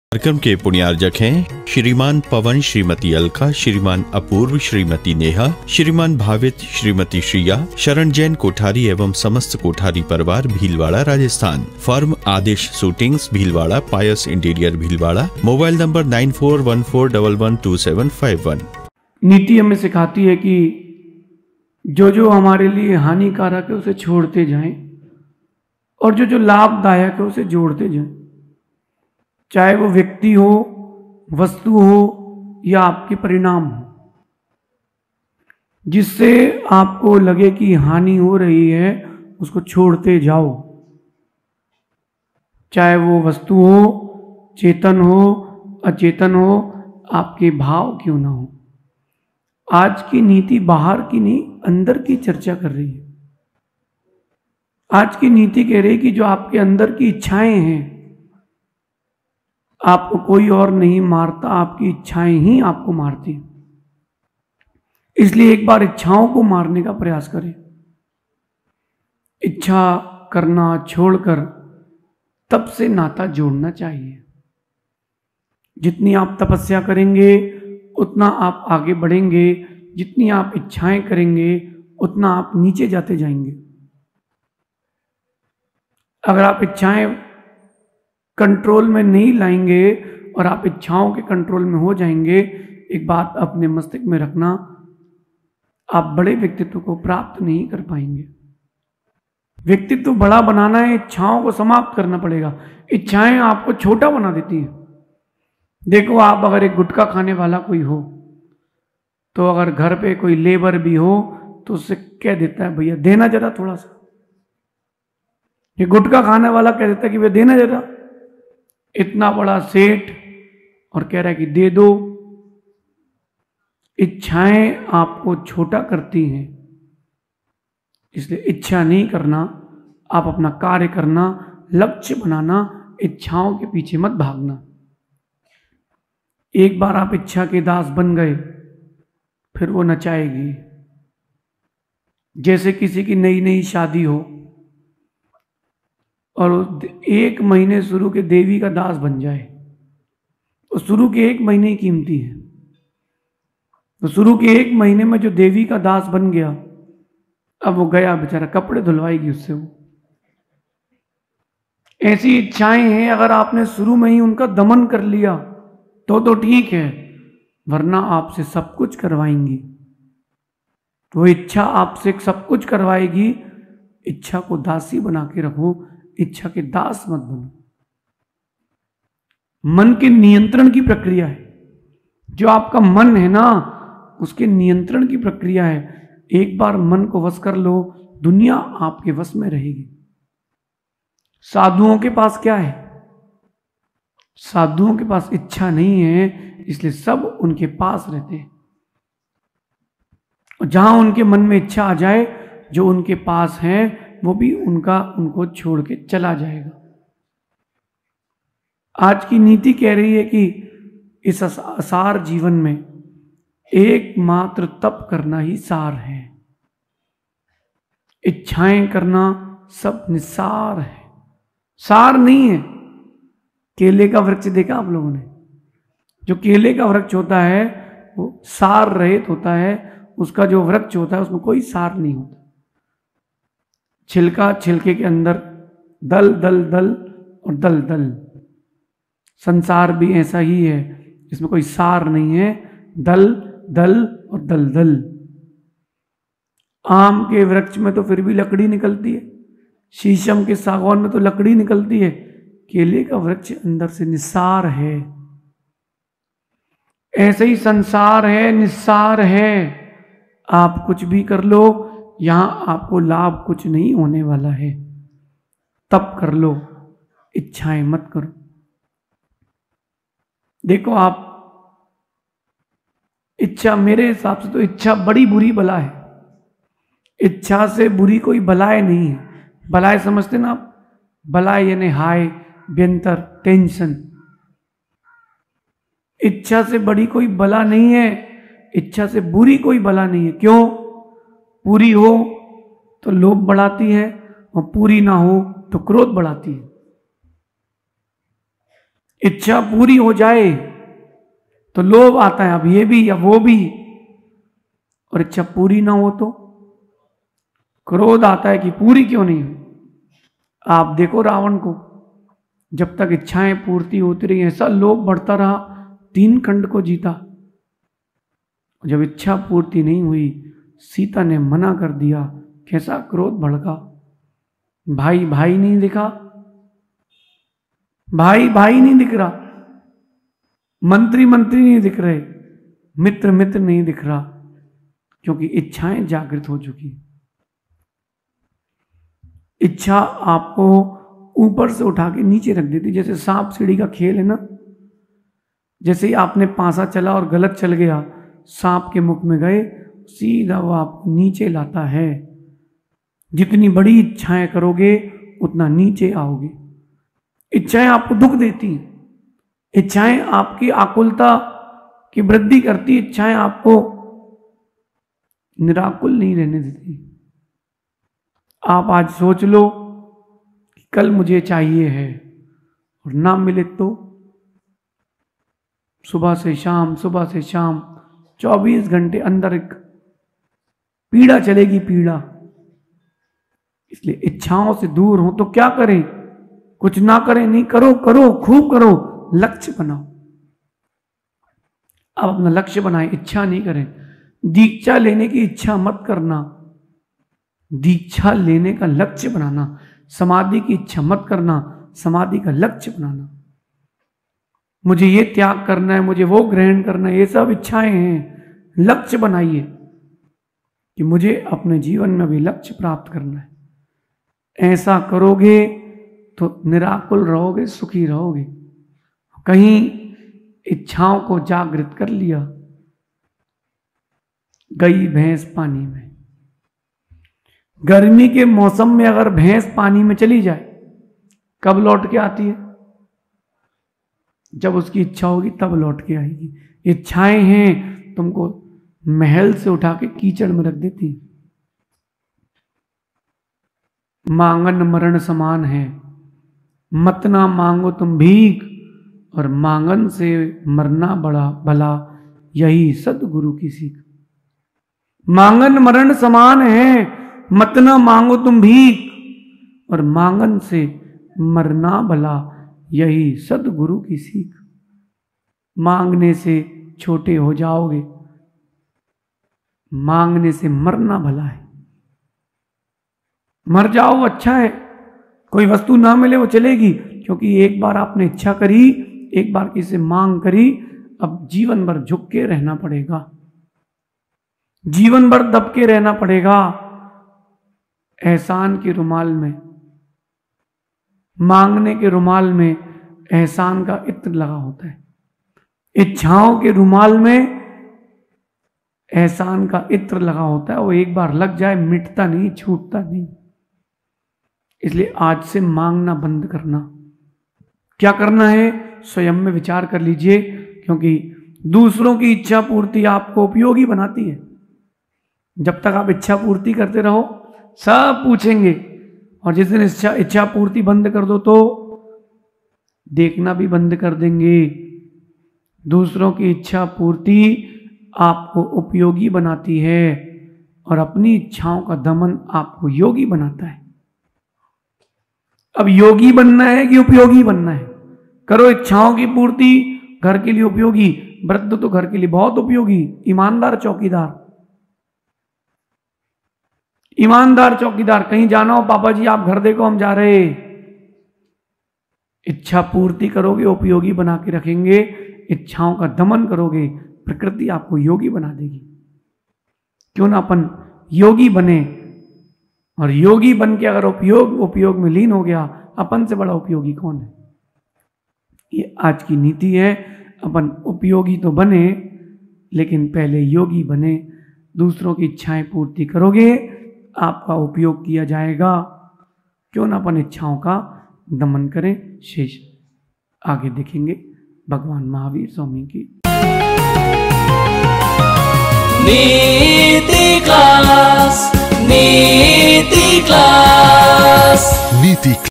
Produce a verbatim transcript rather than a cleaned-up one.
कार्यक्रम के पुण्यार्जक हैं श्रीमान पवन, श्रीमती अलका, श्रीमान अपूर्व, श्रीमती नेहा, श्रीमान भावित, श्रीमती श्रिया, शरण जैन कोठारी एवं समस्त कोठारी परिवार, Bhilwara, Rajasthan. Firm Aadesh suitings, Bhilwara, Payas interior, Bhilwara. Mobile number nine four one four one one two seven five one. नीति हमें सिखाती है कि जो जो हमारे लिए हानिकारक है उसे छोड़ते जाएं और जो जो लाभदायक है उसे जोड़ते जाएं, चाहे वो व्यक्ति हो, वस्तु हो या आपके परिणाम हो। जिससे आपको लगे कि हानि हो रही है उसको छोड़ते जाओ, चाहे वो वस्तु हो, चेतन हो, अचेतन हो, आपके भाव क्यों ना हो। आज की नीति बाहर की नहीं, अंदर की चर्चा कर रही है। आज की नीति कह रही है कि जो आपके अंदर की इच्छाएं हैं, आपको कोई और नहीं मारता, आपकी इच्छाएं ही आपको मारती। इसलिए एक बार इच्छाओं को मारने का प्रयास करें। इच्छा करना छोड़कर तप से नाता जोड़ना चाहिए। जितनी आप तपस्या करेंगे उतना आप आगे बढ़ेंगे, जितनी आप इच्छाएं करेंगे उतना आप नीचे जाते जाएंगे। अगर आप इच्छाएं कंट्रोल में नहीं लाएंगे और आप इच्छाओं के कंट्रोल में हो जाएंगे, एक बात अपने मस्तिष्क में रखना, आप बड़े व्यक्तित्व को प्राप्त नहीं कर पाएंगे। व्यक्तित्व बड़ा बनाना है, इच्छाओं को समाप्त करना पड़ेगा। इच्छाएं आपको छोटा बना देती हैं। देखो, आप अगर एक गुटखा खाने वाला कोई हो तो अगर घर पे कोई लेबर भी हो तो उससे कह देता है भैया देना जरा थोड़ा सा। ये गुटखा खाने वाला कह देता है कि भैया देना जरा। इतना बड़ा सेठ और कह रहा है कि दे दो। इच्छाएं आपको छोटा करती हैं, इसलिए इच्छा नहीं करना, आप अपना कार्य करना, लक्ष्य बनाना, इच्छाओं के पीछे मत भागना। एक बार आप इच्छा के दास बन गए फिर वो नचाएगी। जैसे किसी की नई नई शादी हो और एक महीने शुरू के देवी का दास बन जाए, तो शुरू के एक महीने ही कीमती है। तो शुरू के एक महीने में जो देवी का दास बन गया, अब वो गया बेचारा, कपड़े धुलवाएगी उससे वो। ऐसी इच्छाएं हैं, अगर आपने शुरू में ही उनका दमन कर लिया तो तो ठीक है, वरना आपसे सब कुछ करवाएंगी। तो इच्छा आपसे सब कुछ करवाएगी। इच्छा को दासी बना के रखो, इच्छा के दास मत बनो। मन के नियंत्रण की प्रक्रिया है। जो आपका मन है ना, उसके नियंत्रण की प्रक्रिया है। एक बार मन को वश कर लो, दुनिया आपके वश में रहेगी। साधुओं के पास क्या है? साधुओं के पास इच्छा नहीं है, इसलिए सब उनके पास रहते हैं। और जहां उनके मन में इच्छा आ जाए, जो उनके पास है वो भी उनका उनको छोड़ के चला जाएगा। आज की नीति कह रही है कि इस असार जीवन में एकमात्र तप करना ही सार है। इच्छाएं करना सब निस्सार है, सार नहीं है। केले का वृक्ष देखा आप लोगों ने? जो केले का वृक्ष होता है वो सार रहित होता है। उसका जो वृक्ष होता है उसमें कोई सार नहीं होता। छिलका, छिलके के अंदर दल दल दल और दल दल। संसार भी ऐसा ही है, इसमें कोई सार नहीं है, दल दल और दल दल। आम के वृक्ष में तो फिर भी लकड़ी निकलती है, शीशम के सागौन में तो लकड़ी निकलती है। केले का वृक्ष अंदर से निस्सार है। ऐसे ही संसार है, निस्सार है। आप कुछ भी कर लो, यहां आपको लाभ कुछ नहीं होने वाला है। तप कर लो, इच्छाएं मत करो। देखो, आप इच्छा, मेरे हिसाब से तो इच्छा बड़ी बुरी बला है। इच्छा से बुरी कोई बलाए नहीं है। बलाए समझते ना आप? बलाए यानी हाय, व्यंतर, टेंशन। इच्छा से बड़ी कोई बला नहीं है, इच्छा से बुरी कोई बला नहीं है। क्यों? पूरी हो तो लोभ बढ़ाती है और पूरी ना हो तो क्रोध बढ़ाती है। इच्छा पूरी हो जाए तो लोभ आता है, अब ये भी या वो भी, और इच्छा पूरी ना हो तो क्रोध आता है कि पूरी क्यों नहीं हुई। आप देखो रावण को, जब तक इच्छाएं पूर्ति होती रही ऐसा लोभ बढ़ता रहा, तीन खंड को जीता। जब इच्छा पूर्ति नहीं हुई, सीता ने मना कर दिया, कैसा क्रोध भड़का। भाई भाई नहीं दिखा, भाई भाई नहीं दिख रहा, मंत्री मंत्री नहीं दिख रहे, मित्र मित्र नहीं दिख रहा, क्योंकि इच्छाएं जागृत हो चुकी। इच्छा आपको ऊपर से उठा के नीचे रख देती, जैसे सांप सीढ़ी का खेल है ना। जैसे ही आपने पासा चला और गलत चल गया, सांप के मुख में गए, सीधा वो आपको नीचे लाता है। जितनी बड़ी इच्छाएं करोगे उतना नीचे आओगे। इच्छाएं आपको दुख देती, इच्छाएं आपकी आकुलता की वृद्धि करती, इच्छाएं आपको निराकुल नहीं रहने देती। आप आज सोच लो कि कल मुझे चाहिए है और ना मिले तो सुबह से शाम, सुबह से शाम चौबीस घंटे अंदर एक पीड़ा चलेगी, पीड़ा। इसलिए इच्छाओं से दूर हो तो क्या करें? कुछ ना करें नहीं, करो करो खूब करो, लक्ष्य बनाओ। अब अपना लक्ष्य बनाएं, इच्छा नहीं करें। दीक्षा लेने की इच्छा मत करना, दीक्षा लेने का लक्ष्य बनाना। समाधि की इच्छा मत करना, समाधि का लक्ष्य बनाना। मुझे ये त्याग करना है, मुझे वो ग्रहण करना है, ये सब इच्छाएं हैं। लक्ष्य बनाइए कि मुझे अपने जीवन में भी लक्ष्य प्राप्त करना है। ऐसा करोगे तो निराकुल रहोगे, सुखी रहोगे। कहीं इच्छाओं को जागृत कर लिया, गई भैंस पानी में। गर्मी के मौसम में अगर भैंस पानी में चली जाए, कब लौट के आती है? जब उसकी इच्छा होगी तब लौट के आएगी। इच्छाएं हैं, तुमको महल से उठा के कीचड़ में रख देती। मांगन मरण समान है, मत ना मांगो तुम भीख, और मांगन से मरना बड़ा भला, यही सदगुरु की सीख। मांगन मरण समान है, मत ना मांगो तुम भीख, और मांगन से मरना भला, यही सदगुरु की सीख। मांगने से छोटे हो जाओगे, मांगने से मरना भला है। मर जाओ अच्छा है, कोई वस्तु ना मिले वो चलेगी, क्योंकि एक बार आपने इच्छा करी, एक बार किसी से मांग करी, अब जीवन भर झुक के रहना पड़ेगा, जीवन भर दब के रहना पड़ेगा। एहसान के रुमाल में, मांगने के रुमाल में एहसान का इत्र लगा होता है। इच्छाओं के रुमाल में एहसान का इत्र लगा होता है। वो एक बार लग जाए मिटता नहीं, छूटता नहीं। इसलिए आज से मांगना बंद करना। क्या करना है? स्वयं में विचार कर लीजिए, क्योंकि दूसरों की इच्छा पूर्ति आपको उपयोगी बनाती है। जब तक आप इच्छा पूर्ति करते रहो, सब पूछेंगे, और जिस दिन इच्छा इच्छा पूर्ति बंद कर दो तो देखना भी बंद कर देंगे। दूसरों की इच्छा पूर्ति आपको उपयोगी बनाती है, और अपनी इच्छाओं का दमन आपको योगी बनाता है। अब योगी बनना है कि उपयोगी बनना है? करो इच्छाओं की पूर्ति, घर के लिए उपयोगी। वृद्ध तो घर के लिए बहुत उपयोगी, ईमानदार चौकीदार। ईमानदार चौकीदार, कहीं जाना हो, पापा जी आप घर देखो हम जा रहे। इच्छा पूर्ति करोगे, उपयोगी बना के रखेंगे। इच्छाओं का दमन करोगे, प्रकृति आपको योगी बना देगी। क्यों ना अपन योगी बने, और योगी बन के अगर उपयोग उपयोग में लीन हो गया, अपन से बड़ा उपयोगी कौन है? ये आज की नीति है। अपन उपयोगी तो बने, लेकिन पहले योगी बने। दूसरों की इच्छाएं पूर्ति करोगे, आपका उपयोग किया जाएगा। क्यों ना अपन इच्छाओं का दमन करें। शेष आगे देखेंगे। भगवान महावीर स्वामी की नीति क्लास, नीति क्लास, नीति